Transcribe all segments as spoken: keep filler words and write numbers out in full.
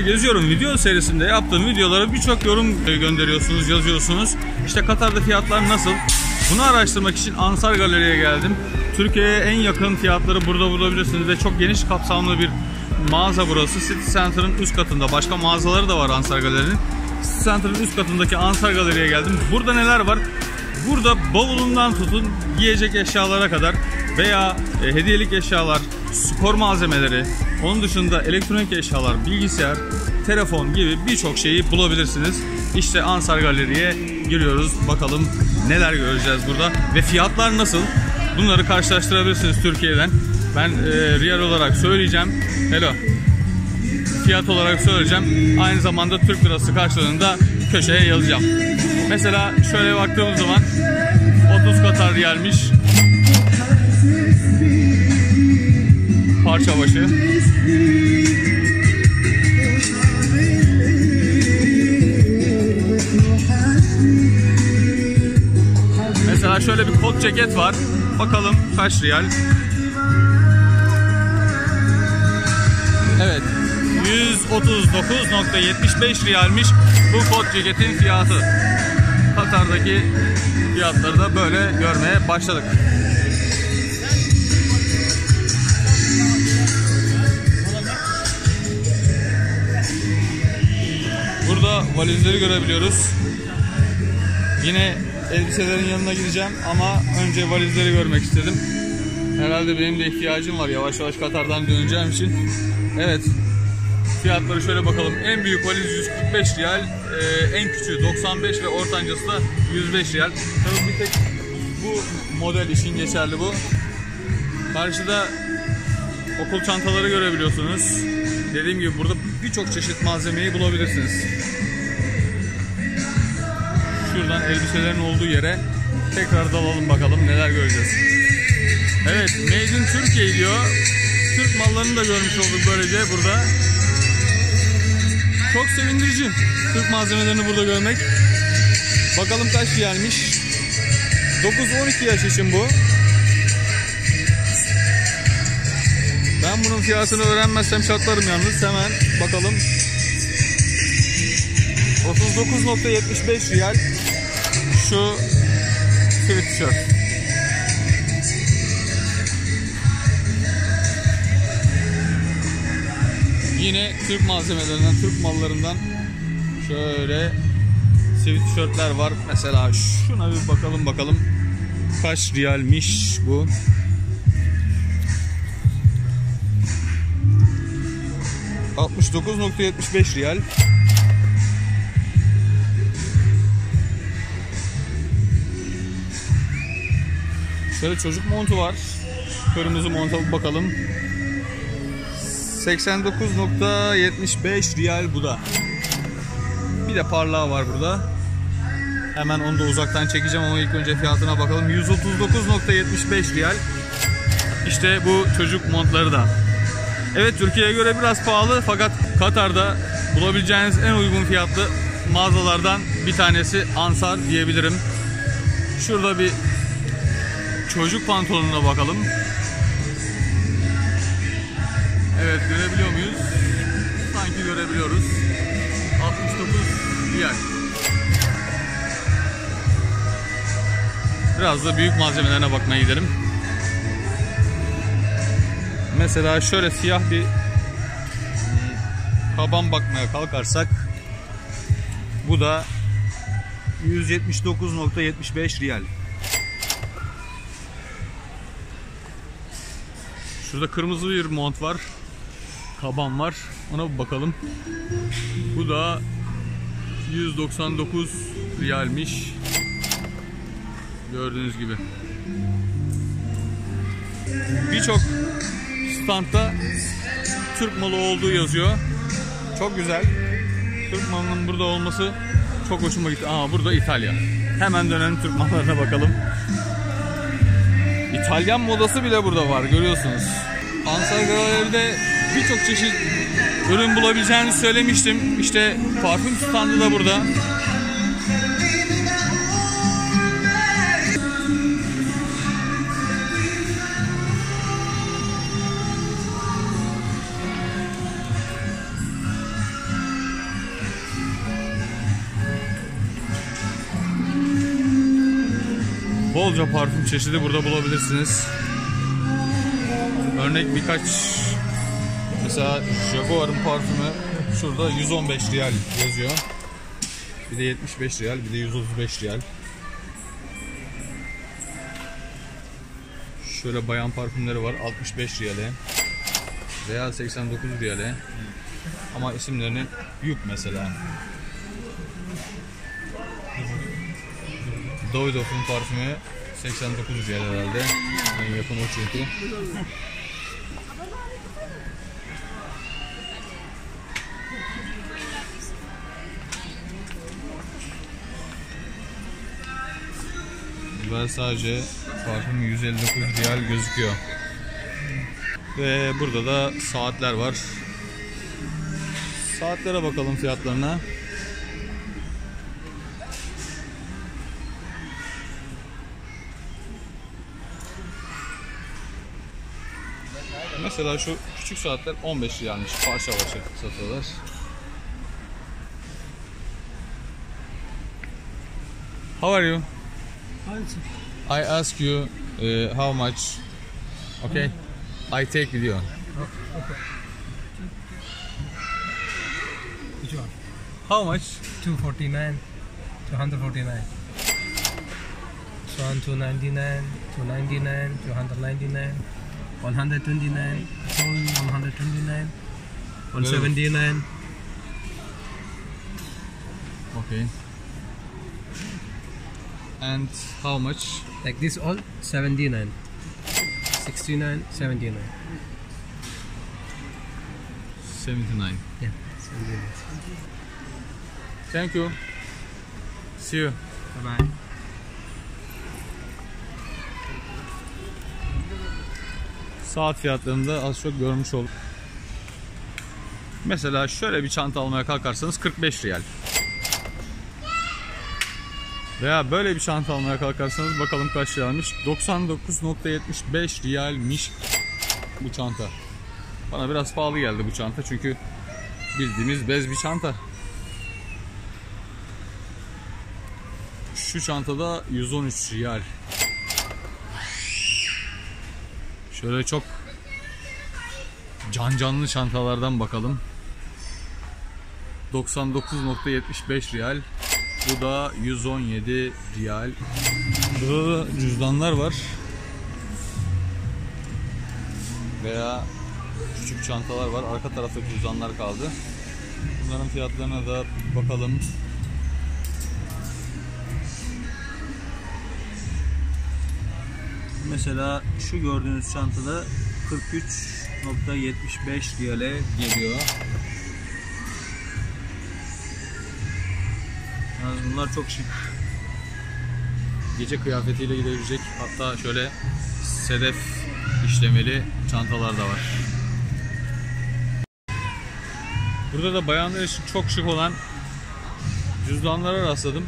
Katar'ı geziyorum video serisinde yaptığım videolara birçok yorum gönderiyorsunuz, yazıyorsunuz. İşte Katar'da fiyatlar nasıl? Bunu araştırmak için Ansar Galeri'ye geldim. Türkiye'ye en yakın fiyatları burada bulabilirsiniz ve çok geniş kapsamlı bir mağaza burası. City Center'ın üst katında. Başka mağazaları da var Ansar Galeri'nin. City Center'ın üst katındaki Ansar Galeri'ye geldim. Burada neler var? Burada bavulundan tutun giyecek eşyalara kadar veya e, hediyelik eşyalar, spor malzemeleri, onun dışında elektronik eşyalar, bilgisayar, telefon gibi birçok şeyi bulabilirsiniz. İşte Ansar Galeri'ye giriyoruz. Bakalım neler göreceğiz burada ve fiyatlar nasıl? Bunları karşılaştırabilirsiniz Türkiye'den. Ben e, riyal olarak söyleyeceğim. Hello. Fiyat olarak söyleyeceğim. Aynı zamanda Türk lirası karşılığında köşeye yazacağım. Mesela şöyle baktığımız zaman otuz Katar riyalmiş. Parça başı. Mesela şöyle bir kot ceket var. Bakalım kaç riyal? Evet. yüz otuz dokuz nokta yetmiş beş riyalmiş bu kot ceketin fiyatı. Katar'daki fiyatları da böyle görmeye başladık. Burada valizleri görebiliyoruz. Yine elbiselerin yanına gideceğim ama önce valizleri görmek istedim. Herhalde benim de ihtiyacım var yavaş yavaş Katar'dan döneceğim için. Evet. Fiyatları şöyle bakalım. En büyük valiz yüz kırk beş riyal, ee, en küçüğü doksan beş ve ortancası da yüz beş riyal. Tabii bir tek bu model için geçerli bu. Karşıda okul çantaları görebiliyorsunuz. Dediğim gibi burada birçok çeşit malzemeyi bulabilirsiniz. Şuradan elbiselerin olduğu yere tekrar dalalım bakalım neler göreceğiz. Evet, Made in Türkiye diyor. Türk mallarını da görmüş olduk böylece burada. Çok sevindirici Türk malzemelerini burada görmek. Bakalım kaç riyalmiş. dokuz on iki yaş için bu. Ben bunun fiyatını öğrenmezsem çatlarım yalnız. Hemen bakalım. otuz dokuz nokta yetmiş beş riyal şu sweatshirt. Yine Türk malzemelerinden, Türk mallarından şöyle sweatshirtler var. Mesela şuna bir bakalım bakalım kaç riyalmiş bu. altmış dokuz nokta yetmiş beş riyal. Şöyle çocuk montu var. Kırmızı monta bakalım. seksen dokuz nokta yetmiş beş riyal bu da. Bir de parlağı var burada. Hemen onu da uzaktan çekeceğim ama ilk önce fiyatına bakalım. yüz otuz dokuz nokta yetmiş beş riyal. İşte bu çocuk montları da. Evet, Türkiye'ye göre biraz pahalı fakat Katar'da bulabileceğiniz en uygun fiyatlı mağazalardan bir tanesi Ansar diyebilirim. Şurada bir çocuk pantolonuna bakalım. Evet, görebiliyor muyuz? Sanki görebiliyoruz. altmış dokuz riyal. Biraz da büyük malzemelerine bakmaya gidelim. Mesela şöyle siyah bir kaban bakmaya kalkarsak bu da yüz yetmiş dokuz nokta yetmiş beş riyal. Şurada kırmızı bir mont var. Kaban var. Ona bir bakalım. Bu da yüz doksan dokuz riyalmiş. Gördüğünüz gibi. Birçok standta Türk malı olduğu yazıyor. Çok güzel. Türk malının burada olması çok hoşuma gitti. Aa, burada İtalya. Hemen dönelim Türk mallarına bakalım. İtalyan modası bile burada var, görüyorsunuz. Ansar Galeri'de birçok çeşit ürün bulabileceğini söylemiştim. İşte parfüm standı da burada. Bolca parfüm çeşidi burada bulabilirsiniz. Örnek birkaç, mesela Jaguar'ın parfümü şurada yüz on beş riyal yazıyor. Bir de yetmiş beş riyal, bir de yüz otuz beş riyal. Şöyle bayan parfümleri var, altmış beş riyale veya seksen dokuz riyale. Ama isimlerini Yup mesela. Davidoff'un parfümü seksen dokuz riyal herhalde. En yakın o çünkü. Versace parfüm yüz elli dokuz riyal gözüküyor. Ve burada da saatler var. Saatlere bakalım fiyatlarına. Mesela şu küçük saatler on beş riyalmiş. Parça parça satıyorlar. How are you? I ask you uh, how much. Okay. I take video. Which one? How much? two forty-nine, two forty-nine. So on two ninety-nine, two ninety-nine, two ninety-nine, one twenty-nine, one twenty-nine, one seventy-nine. Okay. And how much? Like this all seventy-nine, sixty-nine, seventy-nine. seventy-nine. Yeah, seventy-nine. Thank you. See you. Bye bye. Saat fiyatlarını da az çok görmüş olduk. Mesela şöyle bir çanta almaya kalkarsanız kırk beş riyal. Veya böyle bir çanta almaya kalkarsanız bakalım kaç riyalmiş. doksan dokuz nokta yetmiş beş riyalmiş bu çanta. Bana biraz pahalı geldi bu çanta çünkü bildiğimiz bez bir çanta. Şu çantada yüz on üç riyal. Şöyle çok can canlı çantalardan bakalım. doksan dokuz nokta yetmiş beş riyal. Bu da yüz on yedi riyal. Burada da cüzdanlar var. Veya küçük çantalar var. Arka tarafta cüzdanlar kaldı. Bunların fiyatlarına da bakalım. Mesela şu gördüğünüz çantada kırk üç nokta yetmiş beş riyale geliyor. Yani bunlar çok şık. Gece kıyafetiyle gidebilecek, hatta şöyle sedef işlemeli çantalar da var. Burada da bayanlar için çok şık olan cüzdanlara rastladım.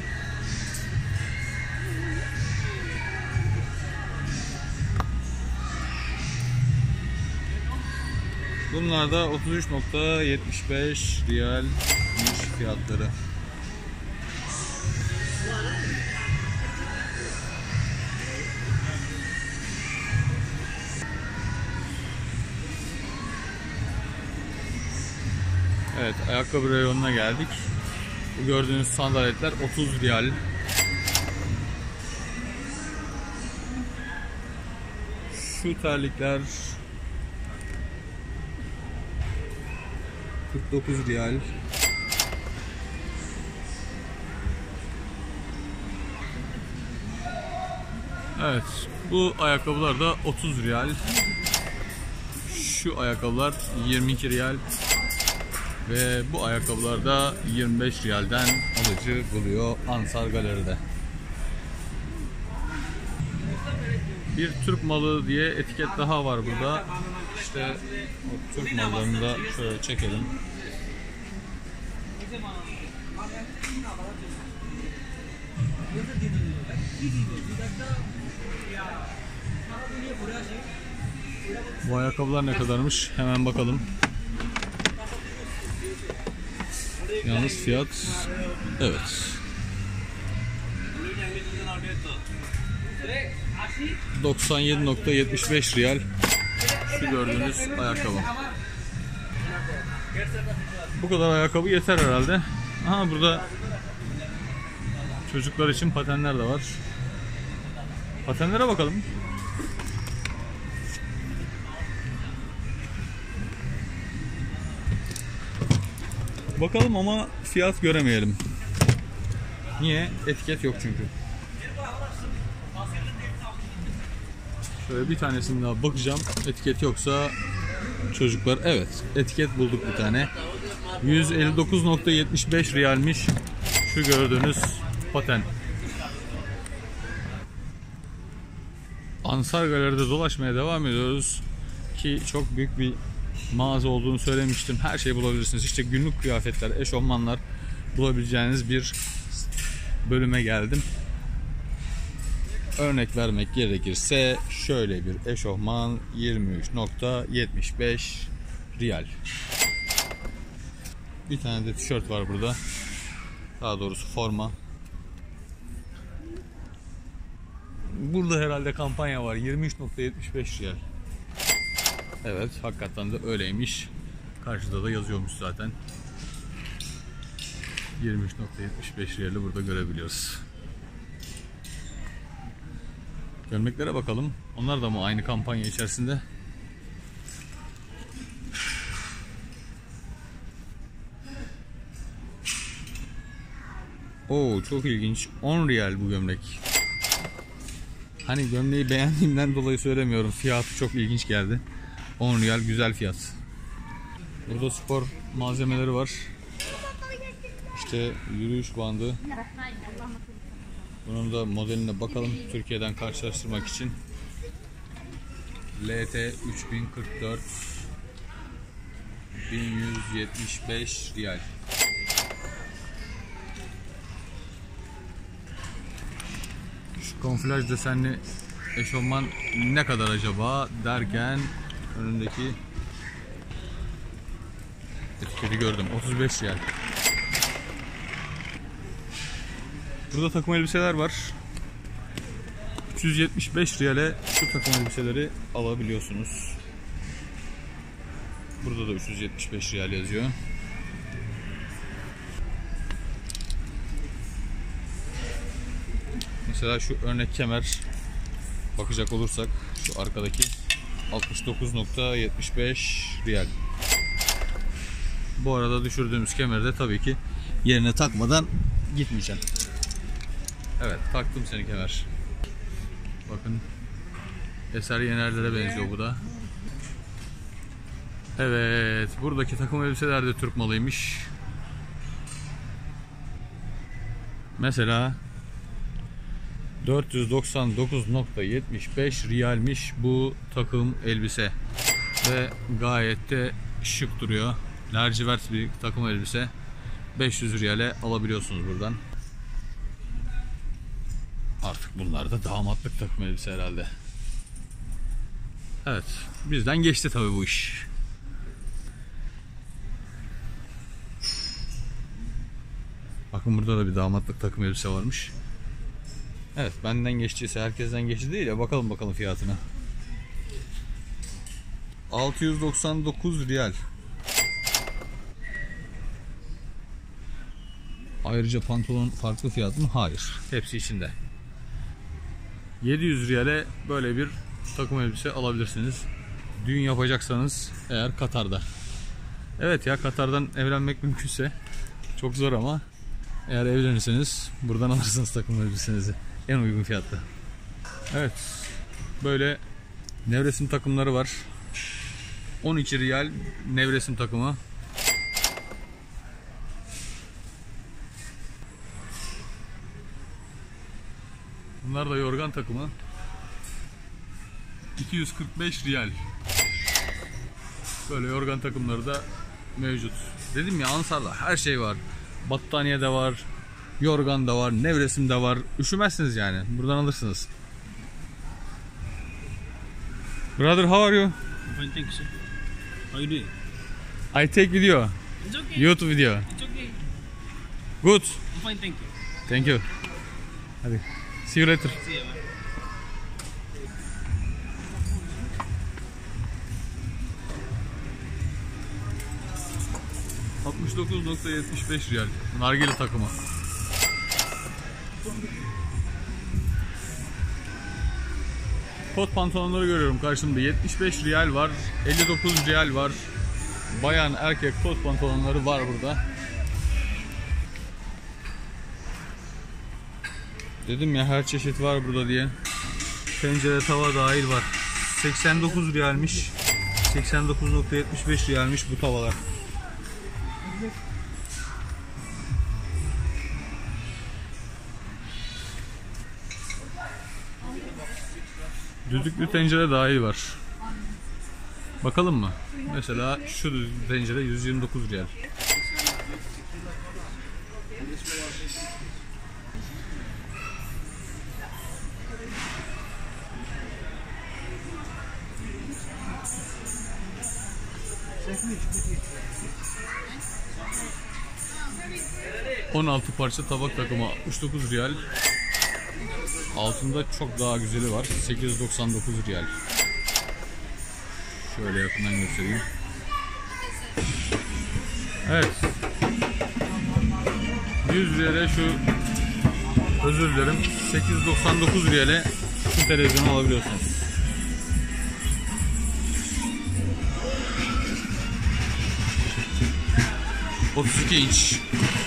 Bunlar da otuz üç nokta yetmiş beş riyalmiş fiyatları. Evet, ayakkabı reyonuna geldik. Bu gördüğünüz sandaletler otuz riyal. Şu terlikler kırk dokuz riyal. Evet, bu ayakkabılar da otuz riyal. Şu ayakkabılar yirmi iki riyal. Ve bu ayakkabılar da yirmi beş riyalden alıcı buluyor Ansar Galeri'de. Bir Türk malı diye etiket daha var burada. İşte o Türk mallarını da şöyle çekelim. Bu ayakkabılar ne kadarmış? Hemen bakalım. Yalnız fiyat, evet. doksan yedi nokta yetmiş beş riyal şu gördüğünüz ayakkabı. Bu kadar ayakkabı yeter herhalde. Aha, burada çocuklar için patenler de var. Patenlere bakalım. Bakalım ama fiyat göremeyelim. Niye? Etiket yok çünkü. Şöyle bir tanesini daha bakacağım. Etiket yoksa çocuklar, evet, etiket bulduk bir tane. yüz elli dokuz nokta yetmiş beş riyalmiş şu gördüğünüz paten. Ansar Galeri'de dolaşmaya devam ediyoruz ki çok büyük bir mağaza olduğunu söylemiştim. Her şeyi bulabilirsiniz. İşte günlük kıyafetler, eşofmanlar bulabileceğiniz bir bölüme geldim. Örnek vermek gerekirse şöyle bir eşofman yirmi üç nokta yetmiş beş riyal. Bir tane de tişört var burada. Daha doğrusu forma. Burada herhalde kampanya var. yirmi üç nokta yetmiş beş riyal. Evet, hakikaten de öyleymiş. Karşıda da yazıyormuş zaten. yirmi üç nokta yetmiş beş riyali burada görebiliyoruz. Gömleklere bakalım. Onlar da mı aynı kampanya içerisinde? Oo, çok ilginç. on riyal bu gömlek. Hani gömleği beğendiğimden dolayı söylemiyorum. Fiyatı çok ilginç geldi. on riyal güzel fiyat. Burada spor malzemeleri var. İşte yürüyüş bandı. Bunun da modeline bakalım Türkiye'den karşılaştırmak için. L T üç bin kırk dört bin yüz yetmiş beş riyal. Şu kamuflaj desenli eşofman ne kadar acaba derken önündeki etiketi gördüm. otuz beş riyal. Burada takım elbiseler var. üç yüz yetmiş beş riyale şu takım elbiseleri alabiliyorsunuz. Burada da üç yüz yetmiş beş riyal yazıyor. Mesela şu örnek kemer bakacak olursak şu arkadaki altmış dokuz nokta yetmiş beş riyal. Bu arada düşürdüğümüz kemeri de tabii ki yerine takmadan gitmeyeceğim. Evet, taktım seni kemer. Bakın, Eser Yener'lere benziyor bu da. Evet, buradaki takım elbiseler de Türk malıymış. Mesela dört yüz doksan dokuz nokta yetmiş beş riyalmiş bu takım elbise. Ve gayet de şık duruyor. Lacivert bir takım elbise. beş yüz riyale alabiliyorsunuz buradan. Artık bunlar da damatlık takım elbise herhalde. Evet, bizden geçti tabii bu iş. Bakın burada da bir damatlık takım elbise varmış. Evet, benden geçtiyse herkesten geçti değil ya, bakalım bakalım fiyatına. altı yüz doksan dokuz riyal. Ayrıca pantolon farklı fiyat mı? Hayır. Hepsi içinde. yedi yüz riyale böyle bir takım elbise alabilirsiniz. Düğün yapacaksanız eğer Katar'da. Evet ya, Katar'dan evlenmek mümkünse, çok zor ama eğer evlenirseniz buradan alırsınız takım elbisenizi en uygun fiyatta. Evet, böyle nevresim takımları var. on iki riyal nevresim takımı. Bunlar da yorgan takımı. iki yüz kırk beş riyal. Böyle yorgan takımları da mevcut. Dedim ya, Ansar'da her şey var. Battaniye de var, yorgan da var, nevresim de var. Üşümezsiniz yani. Buradan alırsınız. Brother, how are you? Fine, thank you, sir. How you doing? I take video. It's okay. YouTube video. It's okay. Good. I'm fine, thank you. Thank you. Hadi. See you later. See you, man. altmış dokuz nokta yetmiş beş riyal. Nargile takımı. Kot pantolonları görüyorum karşımda. yetmiş beş riyal var. elli dokuz riyal var. Bayan erkek kot pantolonları var burada. Dedim ya her çeşit var burada diye. Tencere, tava dahil var. seksen dokuz riyalmiş. seksen dokuz nokta yetmiş beş riyalmiş bu tavalar. Düdüklü tencere dahil var. Bakalım mı? Mesela şu düdüklü tencere yüz yirmi dokuz riyal. on altı parça tabak takımı altmış dokuz riyal. Altında çok daha güzeli var. sekiz yüz doksan dokuz riyal. Şöyle yakından göstereyim. Evet. yüz riyale şu, özür dilerim, sekiz yüz doksan dokuz riyale şu televizyonu alabiliyorsunuz. otuz iki inç.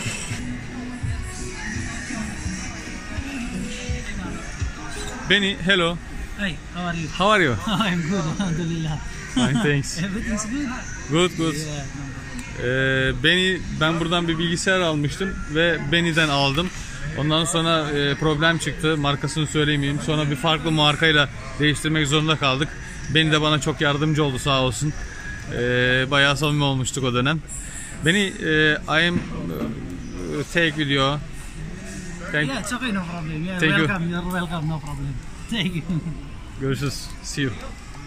Benny, hello. Hi, how are you? How are you? I'm good, alhamdulillah. Fine, thanks. Everything's good? Good, good. Yeah. Ee, Benny, ben buradan bir bilgisayar almıştım ve Benny'den aldım. Ondan sonra e, problem çıktı. Markasını söylemeyeyim. Sonra bir farklı markayla değiştirmek zorunda kaldık. Benny de bana çok yardımcı oldu sağ olsun. Ee, bayağı samimi olmuştuk o dönem. Benny, e, I am uh, take video. Thank Yeah, it's okay, no problem. Yeah, Thank you. welcome, you're welcome, no problem. Thank you. Görüşürüz. See you.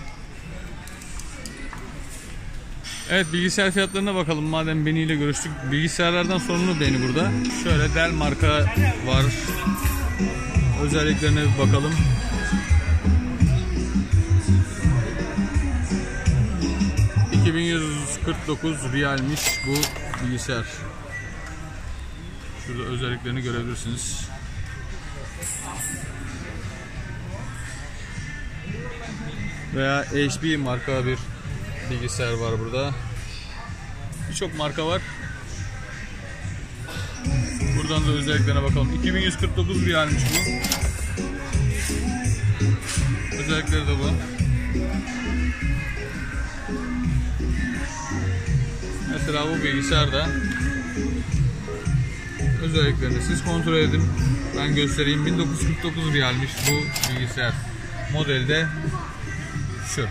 Evet, bilgisayar fiyatlarına bakalım madem Benny ile görüştük. Bilgisayarlardan sorumlu Benny burada. Şöyle Dell marka var. Özelliklerine bir bakalım. iki bin yüz kırk dokuz riyalmiş bu bilgisayar. Şurada özelliklerini görebilirsiniz. Veya H P marka bir bilgisayar var burada. Birçok marka var. Buradan da özelliklerine bakalım. iki bin yüz kırk dokuz riyalmiş bu. Özellikleri de bu. Mesela bu bilgisayarda özelliklerini siz kontrol edin. Ben göstereyim. bin dokuz yüz kırk dokuz riyalmiş bu bilgisayar. Modelde şu.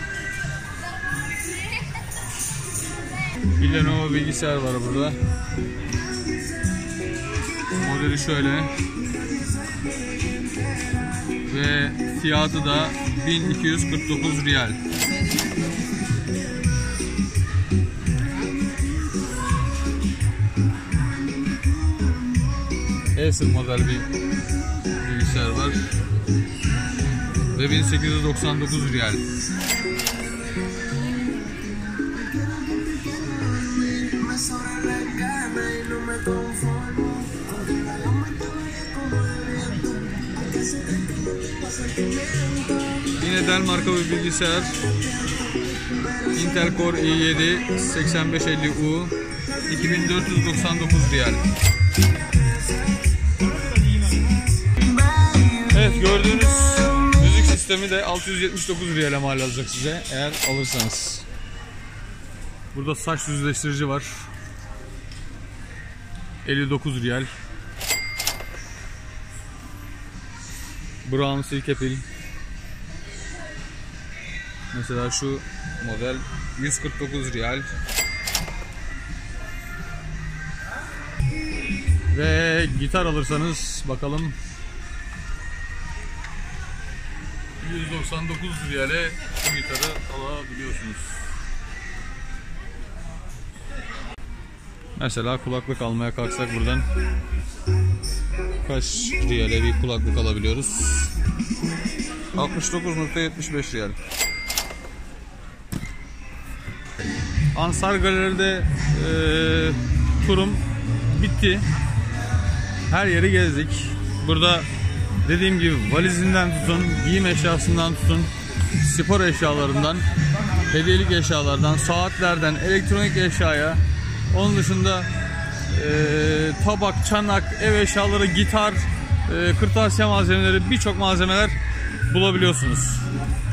Bir Lenovo bilgisayar var burada. Modeli şöyle. Ve fiyatı da bin iki yüz kırk dokuz riyal. Acer model bir bilgisayar var. Ve bin sekiz yüz doksan dokuz riyal. Yine Dell marka bir bilgisayar. Intel Core i yedi seksen beş elli U iki bin dört yüz doksan dokuz riyal. Evet, gördüğünüz müzik sistemi de altı yüz yetmiş dokuz riyale mal olacak size eğer alırsanız. Burada saç düzleştirici var. elli dokuz riyal. Brown silke pil. Mesela şu model yüz kırk dokuz riyal. Ve gitar alırsanız bakalım yüz doksan dokuz riyale bu gitarı alabiliyorsunuz. Mesela kulaklık almaya kalksak buradan kaç riyale bir kulaklık alabiliyoruz? altmış dokuz nokta yetmiş beş riyal. Ansar Galeri'de e, turum bitti. Her yeri gezdik. Burada dediğim gibi valizinden tutun, giyim eşyasından tutun, spor eşyalarından, hediyelik eşyalardan, saatlerden, elektronik eşyaya, onun dışında e, tabak, çanak, ev eşyaları, gitar, e, kırtasiye malzemeleri, birçok malzemeler bulabiliyorsunuz.